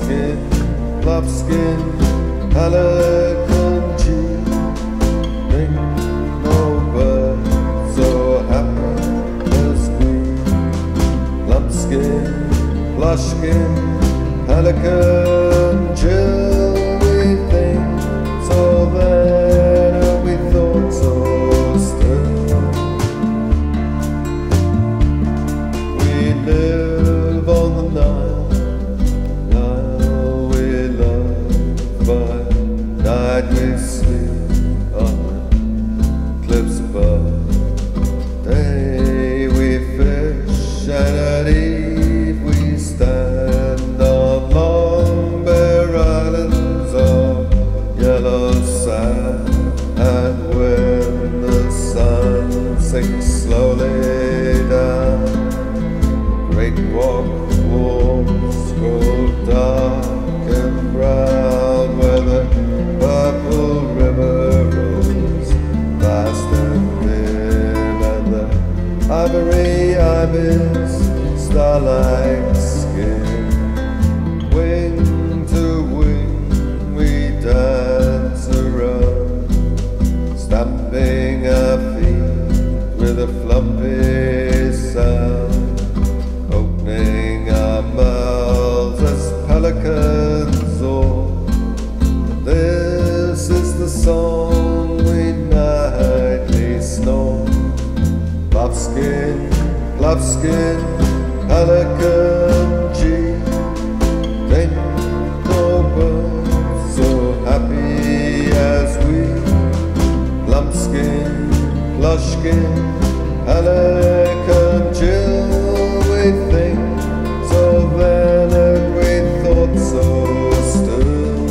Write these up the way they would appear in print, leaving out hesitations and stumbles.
love-skin, pelican cheek. Ain't no bird so happy as we. Love-skin, plush-skin, pelican chill. We think so then, and we thought so still. We live on the Nile, we love by night. We sleep on the cliffs above. Day we fish and at eve we stand on long bare islands of yellow sand. And when the sun sinks slowly down, great walls grow dark and brown, where the purple river rolls fast and thin, and the ivory ibis starlight skin. Wing to wing we dance around, stamping our feet with a flumpy sound, opening our mouths as pelicans roar. This is the song we nightly snore. Love-skin, pelican cheek. Ain't no bird so happy as we. Lumpskin, plush-skin, pelican chill. We think so then, and we thought so still.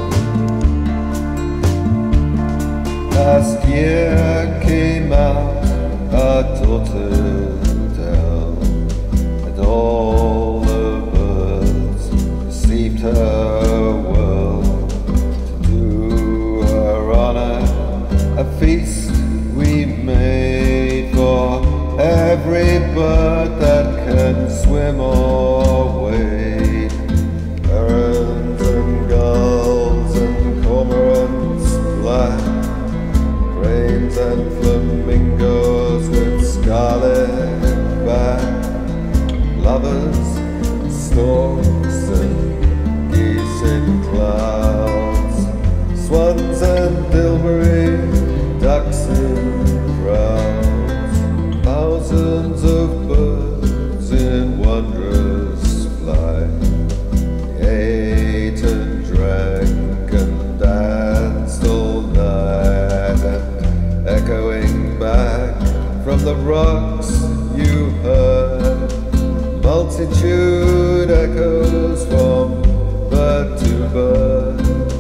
Last year came out our Tortoise, and all the birds received her world. To do her honor, a feast we made for every bird that can swim or wade. Herons and gulls and cormorants black, cranes and flamingos with scarlet back, lovers, storks and geese in clouds, swans and dilbury, ducks in crowds, thousands of birds in wondrous flight. They ate and drank and danced all night, and echoing back from the rocks you heard multitude echoes from bird to bird.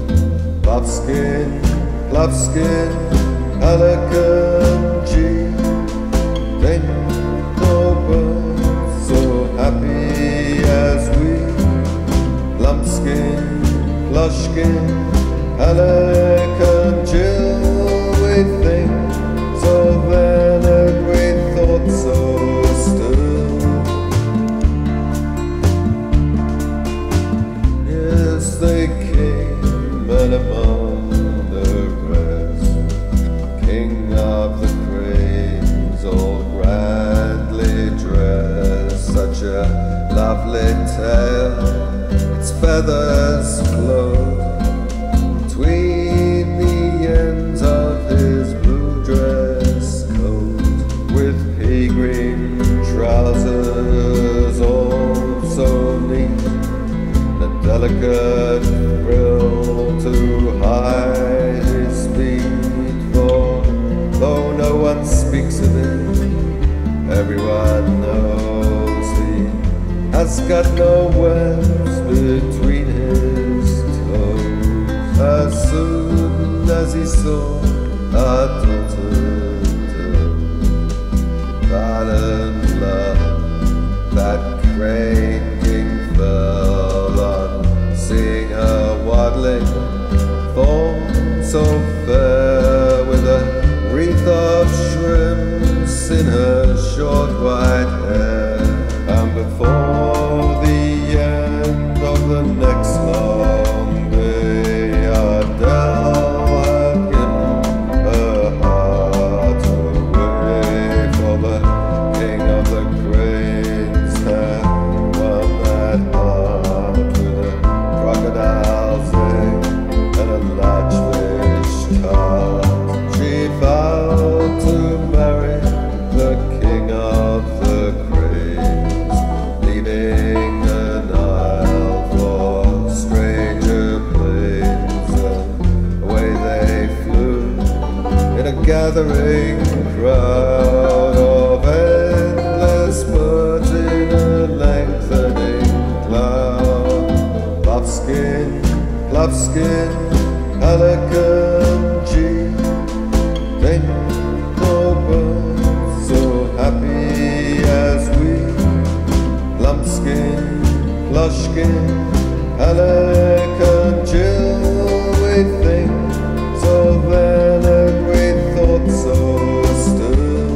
Love-skin, pelican cheek. Ain't no bird so happy as we. Lumpskin, plush-skin, pelican chill. We think so then, and we thought so still. Yes, they came, and among the rest, king of the cranes, all grandly dressed. Such a lovely tale, its feathers float between the ends of his blue dress coat, with pea green trousers all so neat, a delicate frill to hide his speed. For though no one speaks of it, everyone knows he has got no webs between his toes. As soon as he saw our daughter, violent love, that crane king fell on seeing her waddling, form so fair, with a wreath of shrimps in her short white hair. And before the end of the next month, Plushkin, pelican, Jill, we think so then and we thought so still.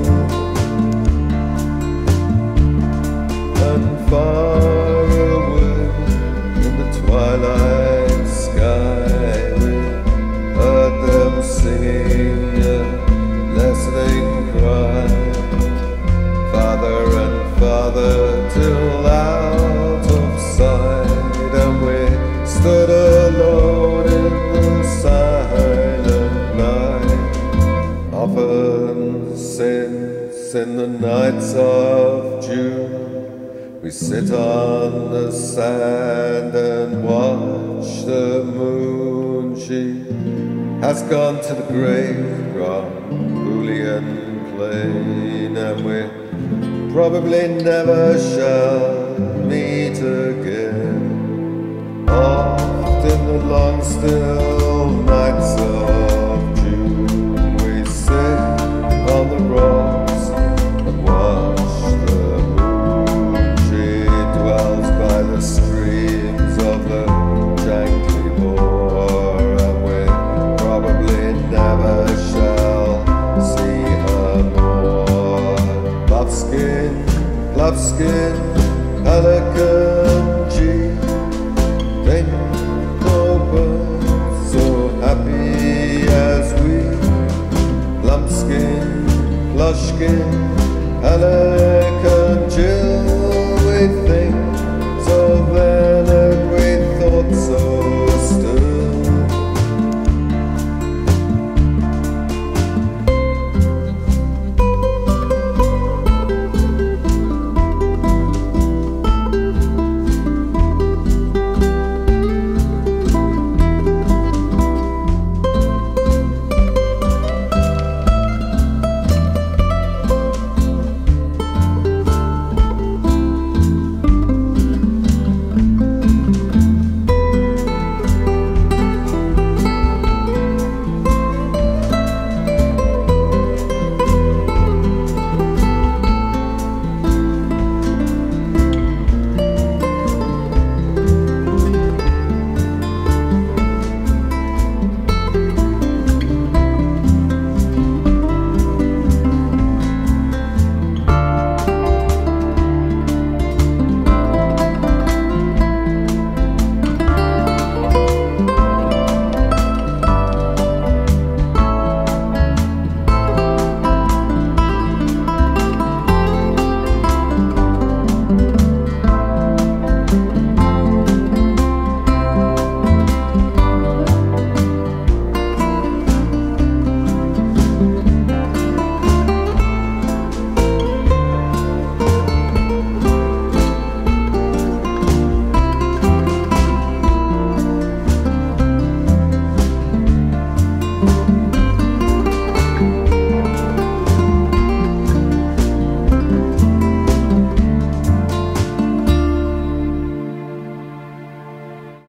And far away in the twilight sky we heard them singing a lessening cry. Father and father till out of sight, and we stood alone in the silent night. Often since in the nights of June we sit on the sand and watch the moon. She has gone to the grave from Boolean plain, and we probably never shall meet again. Oft in the long still nights of June we sit on the rocks and watch the moon. She dwells by the streams of the Jankley Bore, and we probably never shall see her more. Bluffskin, pelican, G, ain't no bird so happy as we. Plumpskin, Plushkin, pelican, Jill,